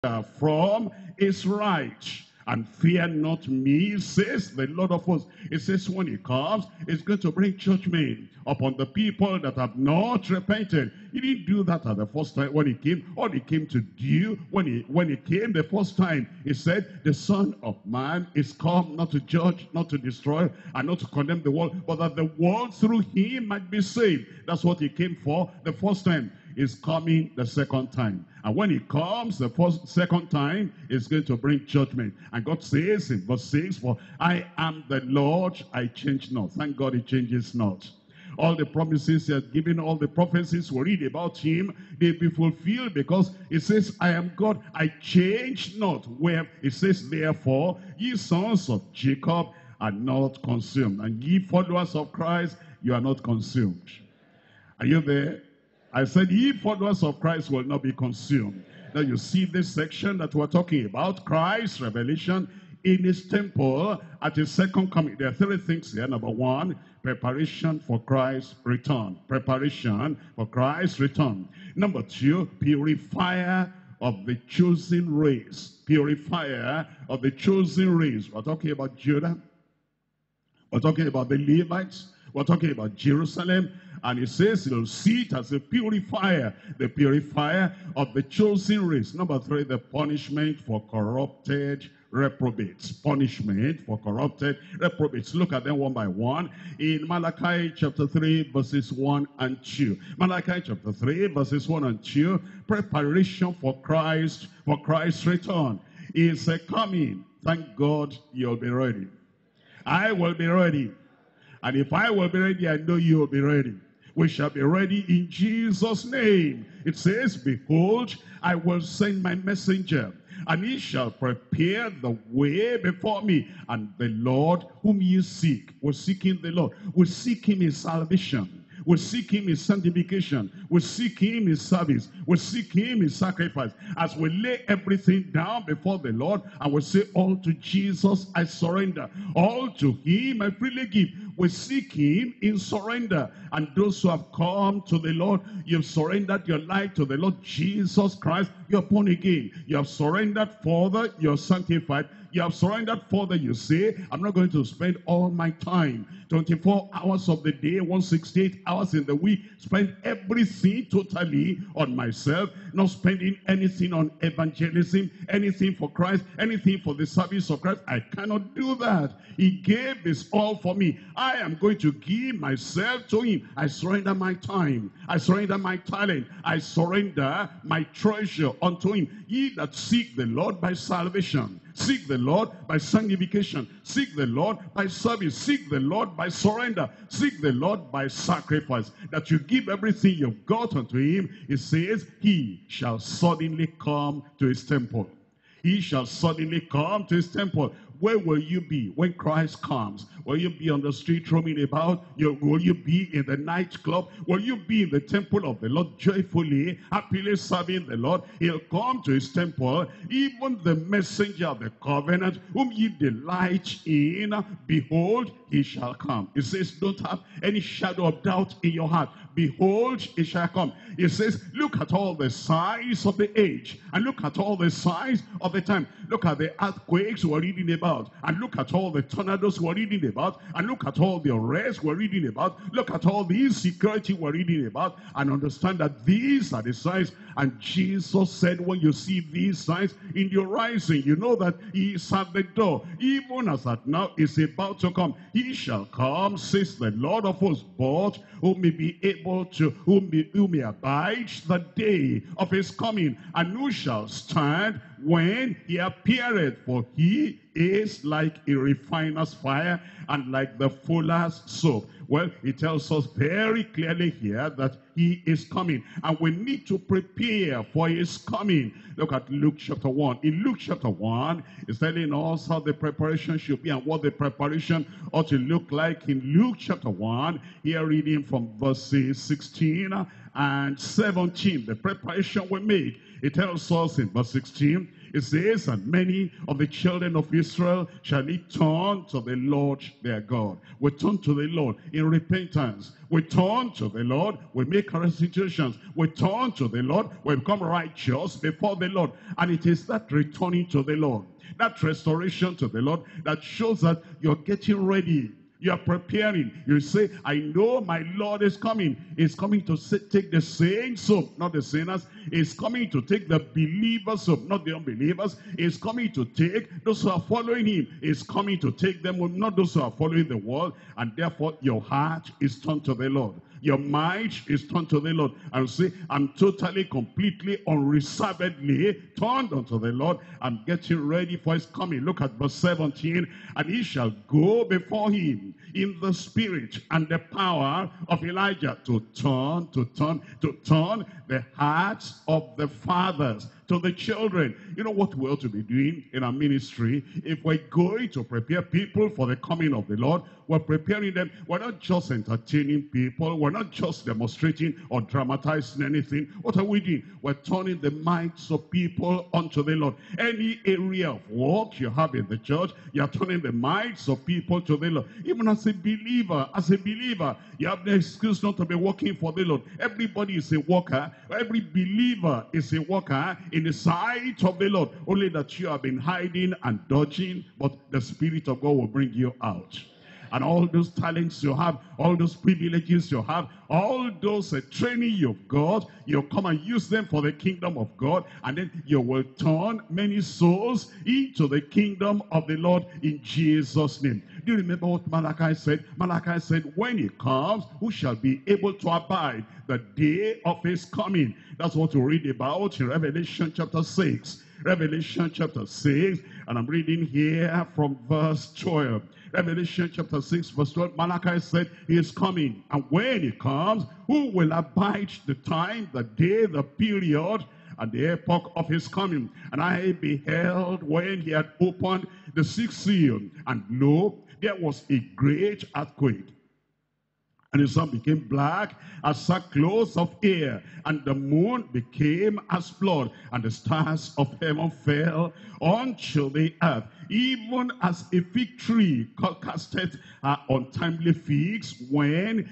from his right. And fear not me, says the Lord of hosts. It says when he comes, he's going to bring judgment upon the people that have not repented. He didn't do that at the first time when he came. All he came to do when he came the first time, he said, the Son of Man is come not to judge, not to destroy, and not to condemn the world, but that the world through him might be saved. That's what he came for the first time. Is coming the second time. And when he comes the second time, he's going to bring judgment. And God says in verse 6, for I am the Lord, I change not. Thank God he changes not. All the promises he has given, all the prophecies we read about him, they be fulfilled because it says, I am God, I change not. Where it says, therefore, ye sons of Jacob are not consumed. And ye followers of Christ, you are not consumed. Are you there? I said, ye followers of Christ will not be consumed. Now you see this section that we're talking about, Christ's revelation in his temple at his second coming. There are three things here. Number one, preparation for Christ's return. Preparation for Christ's return. Number two, purifier of the chosen race. Purifier of the chosen race. We're talking about Judah. We're talking about the Levites. We're talking about Jerusalem. And he says he'll see it as a purifier, the purifier of the chosen race. Number three, the punishment for corrupted reprobates. Punishment for corrupted reprobates. Look at them one by one. In Malachi chapter 3, verses 1 and 2. Malachi chapter 3, verses 1 and 2. Preparation for Christ's return is coming. Thank God you'll be ready. I will be ready. And if I will be ready, I know you will be ready. We shall be ready in Jesus' name. It says, behold, I will send my messenger, and he shall prepare the way before me. And the Lord whom you seek, we're seeking the Lord. We seek him in salvation. We seek him in sanctification. We seek him in service. We seek him in sacrifice. As we lay everything down before the Lord and we say, all to Jesus I surrender. All to him I freely give. We seek him in surrender. And those who have come to the Lord, you've surrendered your life to the Lord Jesus Christ. You're born again. You have surrendered further. You're sanctified. You have surrendered further. You say, I'm not going to spend all my time, 24 hours of the day, 168 hours in the week, spend everything totally on myself, not spending anything on evangelism, anything for Christ, anything for the service of Christ. I cannot do that. He gave his all for me. I am going to give myself to him. I surrender my time. I surrender my talent. I surrender my treasure unto him. Ye that seek the Lord by salvation, seek the Lord by sanctification, seek the Lord by service, seek the Lord by surrender, seek the Lord by sacrifice, that you give everything you've got unto him. It says, he shall suddenly come to his temple. He shall suddenly come to his temple. Where will you be when Christ comes? Will you be on the street roaming about? Will you be in the nightclub? Will you be in the temple of the Lord joyfully, happily serving the Lord? He'll come to his temple. Even the messenger of the covenant, whom ye delight in, behold, he shall come. It says, don't have any shadow of doubt in your heart. Behold, he shall come. It says, look at all the signs of the age, and look at all the signs of the time. Look at the earthquakes we're reading about, and look at all the tornadoes we're reading about, and look at all the arrests we're reading about. Look at all the insecurity we're reading about, and understand that these are the signs. And Jesus said, when you see these signs in your rising, you know that he is at the door. Even as at now is about to come. He shall come, says the Lord of hosts, but who may be able to, who may abide the day of his coming, and who shall stand when he appeareth, for he is like a refiner's fire and like the fuller's soap. Well, it tells us very clearly here that he is coming, and we need to prepare for his coming. Look at Luke chapter 1. In Luke chapter 1, it's telling us how the preparation should be and what the preparation ought to look like. In Luke chapter 1, here reading from verses 16 and 17, the preparation we make. It tells us in verse 16, it says, and many of the children of Israel shall turn to the Lord their God. We turn to the Lord in repentance. We turn to the Lord. We make our restitutions. We turn to the Lord. We become righteous before the Lord. And it is that returning to the Lord, that restoration to the Lord, that shows that you're getting ready. You are preparing. You say, I know my Lord is coming. He's coming to take the saints home, not the sinners. He's coming to take the believers home, not the unbelievers. He's coming to take those who are following him. He's coming to take them home, not those who are following the world. And therefore, your heart is turned to the Lord. Your mind is turned to the Lord. And say, I'm totally, completely, unreservedly turned unto the Lord. I'm getting ready for his coming. Look at verse 17. And he shall go before him in the spirit and the power of Elijah to turn the hearts of the fathers to the children. You know what we ought to be doing in our ministry? If we're going to prepare people for the coming of the Lord, we're preparing them. We're not just entertaining people. We're not just demonstrating or dramatizing anything. What are we doing? We're turning the minds of people unto the Lord. Any area of work you have in the church, you're turning the minds of people to the Lord. Even as a believer, you have no excuse not to be working for the Lord. Everybody is a worker. Every believer is a worker in the sight of the Lord. Only that you have been hiding and dodging, but the Spirit of God will bring you out. And all those talents you have, all those privileges you have, all those training you've got, you'll come and use them for the kingdom of God. And then you will turn many souls into the kingdom of the Lord in Jesus' name. Do you remember what Malachi said? Malachi said, when he comes, who shall be able to abide the day of his coming? That's what we read about in Revelation chapter 6. Revelation chapter 6, and I'm reading here from verse 12. Revelation chapter 6 verse 12, Malachi said he is coming. And when he comes, who will abide the time, the day, the period, and the epoch of his coming? And I beheld when he had opened the sixth seal, and lo, there was a great earthquake. And the sun became black as sackcloth of hair, and the moon became as blood, and the stars of heaven fell unto the earth, even as a fig tree casteth her untimely figs when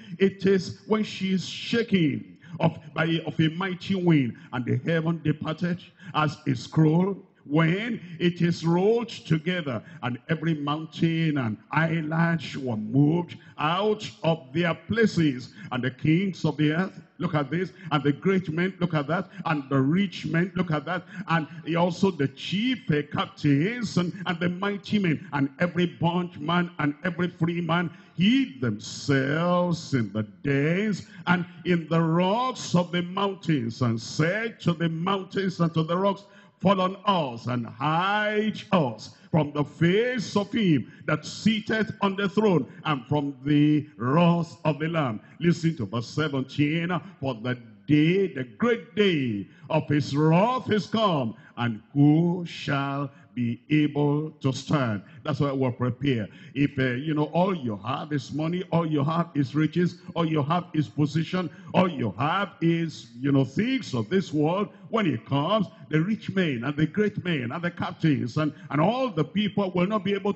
she is shaken of a mighty wind. And the heaven departed as a scroll when it is rolled together, and every mountain and island were moved out of their places. And the kings of the earth, look at this, and the great men, look at that, and the rich men, look at that, and also the chief captains and the mighty men, and every bondman and every free man hid themselves in the dens and in the rocks of the mountains, and said to the mountains and to the rocks, fall on us and hide us from the face of him that sitteth on the throne and from the wrath of the Lamb. Listen to verse 17. For the day, the great day of his wrath is come, and who shall be able to stand? That's why we're prepared. If all you have is money, all you have is riches, all you have is position, all you have is things of this world, when it comes, the rich men and the great men and the captains and all the people will not be able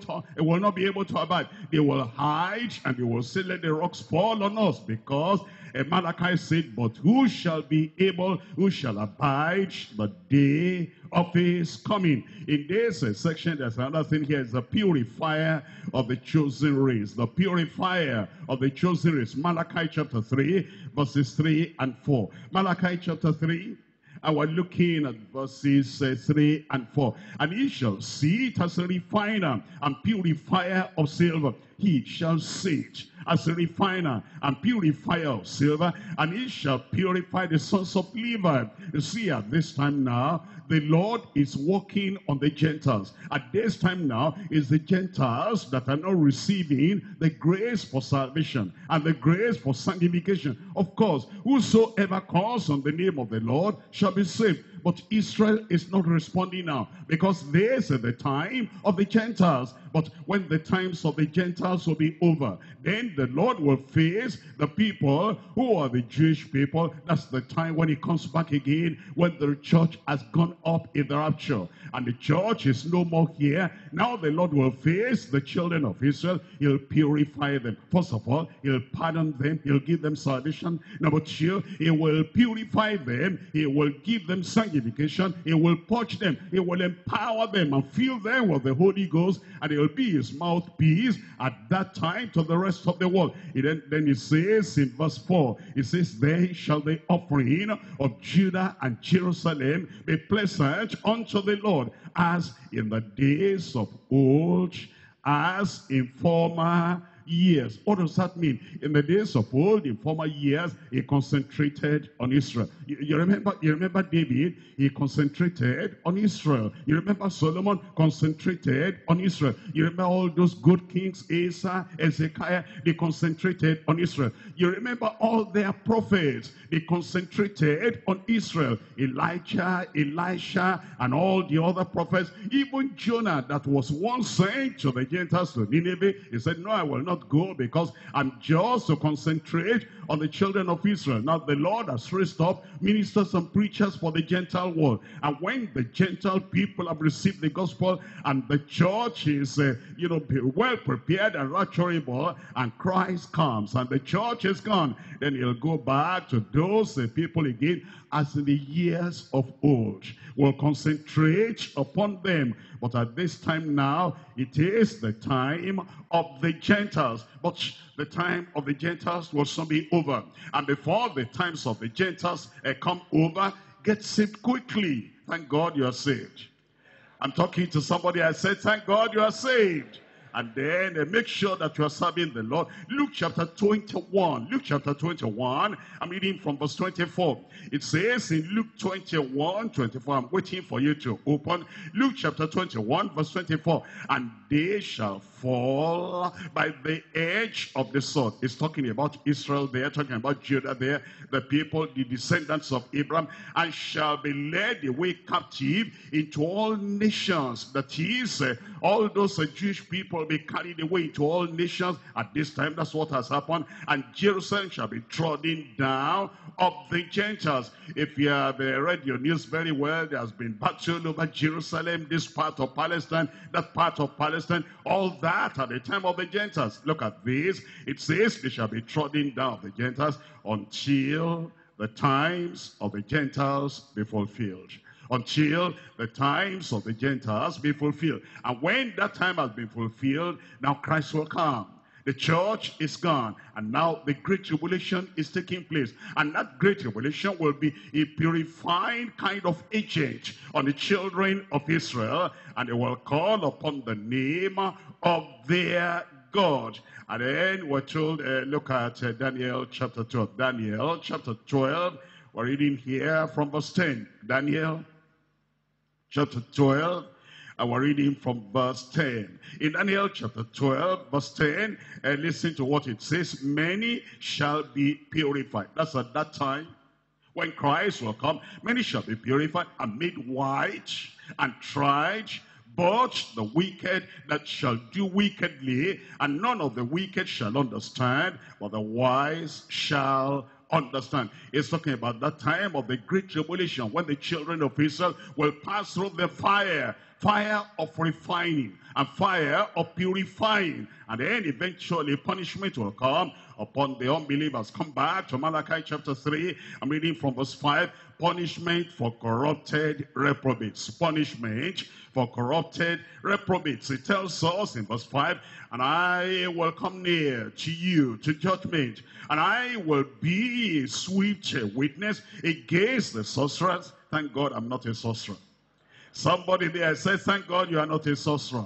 to abide. They will hide, and they will say, let the rocks fall on us, because Malachi said, but who shall be able, who shall abide the day of his coming? In this section, there's another thing here. It's the purifier of the chosen race. The purifier of the chosen race. Malachi chapter 3, verses 3 and 4. Malachi chapter 3, and we're looking at verses 3 and 4. And he shall sit as a refiner and purifier of silver. He shall sit as a refiner and purifier of silver, and he shall purify the sons of Levi. You see, at this time now, the Lord is working on the Gentiles. At this time now, is the Gentiles that are not receiving the grace for salvation and the grace for sanctification. Of course, whosoever calls on the name of the Lord shall be saved. But Israel is not responding now, because this is the time of the Gentiles. But when the times of the Gentiles will be over, then the Lord will face the people who are the Jewish people. That's the time when he comes back again, when the church has gone up in the rapture, and the church is no more here. Now the Lord will face the children of Israel. He'll purify them. First of all, he'll pardon them. He'll give them salvation. Number two, he will purify them. He will give them sanctification. He will purge them. He will empower them and fill them with the Holy Ghost, and he will be his mouthpiece at that time to the rest of the world. Then he says in verse 4, he says, "Then shall the offering of Judah and Jerusalem be pleasant unto the Lord, as in the days of old, as in former years." What does that mean? In the days of old, in former years, he concentrated on Israel. You remember David? He concentrated on Israel. You remember Solomon? Concentrated on Israel. You remember all those good kings, Asa, Hezekiah? They concentrated on Israel. You remember all their prophets? They concentrated on Israel. Elijah, Elisha, and all the other prophets. Even Jonah, that was once sent to the Gentiles, to Nineveh, he said, "No, I will not go, because I'm just to concentrate on the children of Israel." Now the Lord has raised up ministers and preachers for the Gentile world, and when the Gentile people have received the gospel and the church is well prepared and rapturable, and Christ comes and the church is gone, then he'll go back to those people again, as in the years of old. We'll concentrate upon them. But at this time now, it is the time of the Gentiles. But the time of the Gentiles will soon be over. And before the times of the Gentiles come over, get saved quickly. Thank God you are saved. I'm talking to somebody. I said, thank God you are saved. And then make sure that you are serving the Lord. Luke chapter 21. Luke chapter 21. I'm reading from verse 24. It says in Luke 21, 24. I'm waiting for you to open. Luke chapter 21, verse 24. "And they shall fall by the edge of the sword." It's talking about Israel there, talking about Judah there, the people, the descendants of Abraham, "and shall be led away captive into all nations." That is, all those Jewish people will be carried away into all nations. At this time, that's what has happened. "And Jerusalem shall be trodden down of the Gentiles." If you have read your news very well, there has been battle over Jerusalem, this part of Palestine, that part of Palestine, all that at the time of the Gentiles. Look at this. It says they shall be trodden down of the Gentiles until the times of the Gentiles be fulfilled. Until the times of the Gentiles be fulfilled. And when that time has been fulfilled, now Christ will come. The church is gone, and now the great tribulation is taking place. And that great tribulation will be a purifying kind of agent on the children of Israel, and they will call upon the name of their God. And then we're told, look at Daniel chapter 12. Daniel chapter 12, we're reading here from verse 10. Daniel chapter 12, and we're reading from verse 10. In Daniel chapter 12, verse 10, listen to what it says. "Many shall be purified." That's at that time when Christ will come. "Many shall be purified and made white and tried. But the wicked that shall do wickedly, and none of the wicked shall understand, but the wise shall understand." It's talking about that time of the great tribulation, when the children of Israel will pass through the fire of refining and fire of purifying, and then eventually punishment will come upon the unbelievers. Come back to Malachi chapter 3. I'm reading from verse 5. Punishment for corrupted reprobates. Punishment for corrupted reprobates. It tells us in verse 5, "And I will come near to you to judgment, and I will be a swift witness against the sorcerers." Thank God I'm not a sorcerer. Somebody there says, thank God you are not a sorcerer.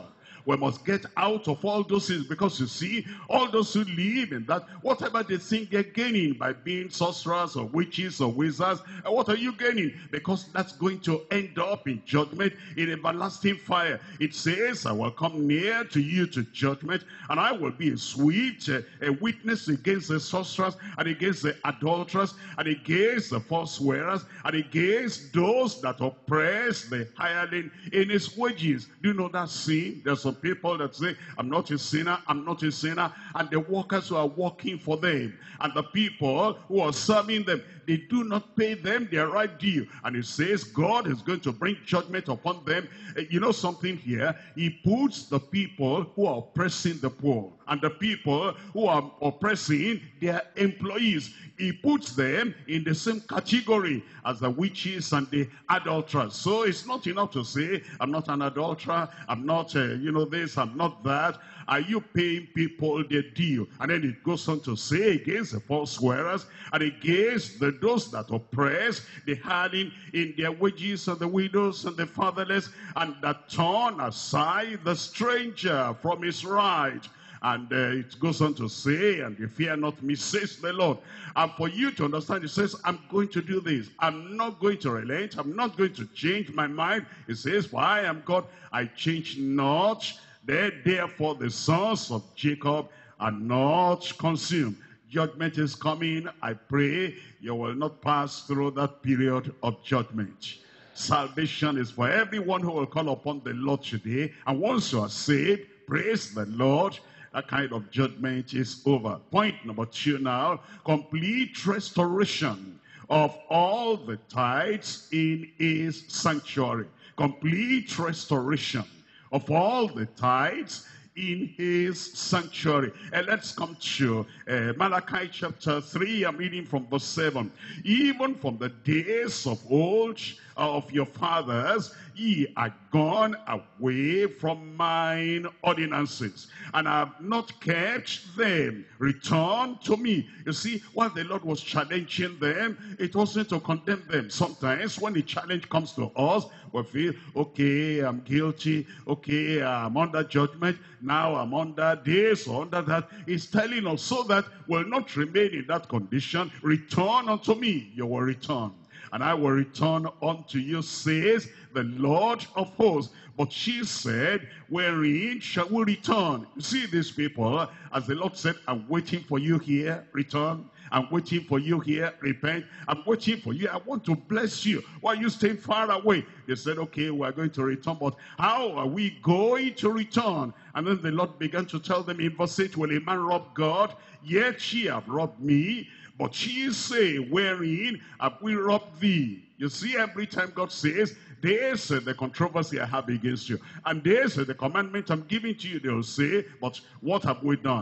We must get out of all those things, because you see, all those who live in that, whatever they think they're gaining by being sorcerers or witches or wizards, and what are you gaining? Because that's going to end up in judgment, in everlasting fire. It says, I will come near to you to judgment, and I will be a sweet a witness against the sorcerers, and against the adulterers, and against the false swearers, and against those that oppress the hireling in his wages. Do you know that sin? There's some people that say, I'm not a sinner, I'm not a sinner, and the workers who are working for them, and the people who are serving them, they do not pay them their right due. And it says God is going to bring judgment upon them. You know something here? He puts the people who are oppressing the poor, and the people who are oppressing their employees, he puts them in the same category as the witches and the adulterers. So it's not enough to say, I'm not an adulterer, I'm not, this, I'm not that. Are you paying people their due? And then it goes on to say, against the false swearers, and against those that oppress the hireling in their wages, and the widows and the fatherless, and that turn aside the stranger from his right. And it goes on to say, and you fear not me, says the Lord. And for you to understand, it says, I'm going to do this. I'm not going to relent. I'm not going to change my mind. It says, for I am God, I change not. Therefore the sons of Jacob are not consumed. Judgment is coming. I pray you will not pass through that period of judgment. Salvation is for everyone who will call upon the Lord today. And once you are saved, praise the Lord, that kind of judgment is over. Point number 2 now, complete restoration of all the tithes in his sanctuary. Complete restoration of all the tithes in his sanctuary. And let's come to Malachi chapter 3. I'm reading from verse 7. Even from the days of old, of your fathers, ye are gone away from mine ordinances, and I have not kept them. Return to me. You see, while the Lord was challenging them, it wasn't to condemn them. Sometimes when the challenge comes to us, we feel, okay, I'm guilty. Okay, I'm under judgment. Now I'm under this or under that. He's telling us so that we'll not remain in that condition. Return unto me. You will return. And I will return unto you, says the Lord of hosts. But she said, wherein shall we return? You see these people, as the Lord said, I'm waiting for you here, return. I'm waiting for you here, repent. I'm waiting for you. I want to bless you. Why are you staying far away? They said, okay, we're going to return, but how are we going to return? And then the Lord began to tell them in verse 8, will a man rob God? Yet ye have robbed me. But ye say, wherein have we robbed thee? You see, every time God says, there's the controversy I have against you, and there's the commandment I'm giving to you, they'll say, but what have we done?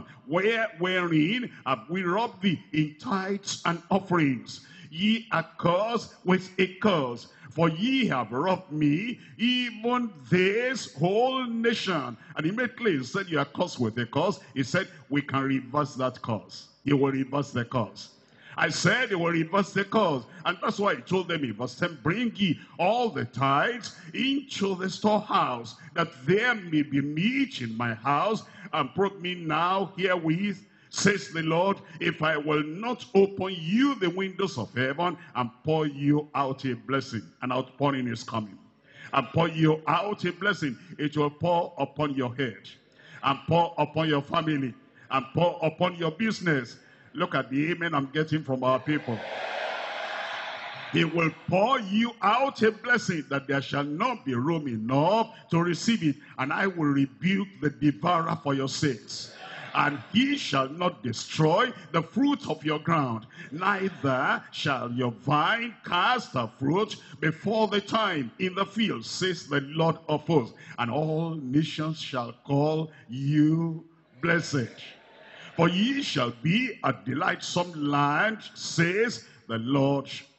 Wherein have we robbed thee? In tithes and offerings. Ye are cursed with a curse, for ye have robbed me, even this whole nation. And immediately he said, you are cursed with a curse. He said, we can reverse that curse. You will reverse the curse. I said they will reverse the curse. And that's why he told them in verse 10, bring ye all the tithes into the storehouse, that there may be meat in my house, and prove me now herewith, says the Lord, if I will not open you the windows of heaven and pour you out a blessing. An outpouring is coming. And pour you out a blessing. It will pour upon your head, and pour upon your family, and pour upon your business. Look at the amen I'm getting from our people. He will pour you out a blessing, that there shall not be room enough to receive it. And I will rebuke the devourer for your sakes. And he shall not destroy the fruit of your ground, neither shall your vine cast her fruit before the time in the field, says the Lord of hosts. And all nations shall call you blessed. For ye shall be a delightsome land, says the Lord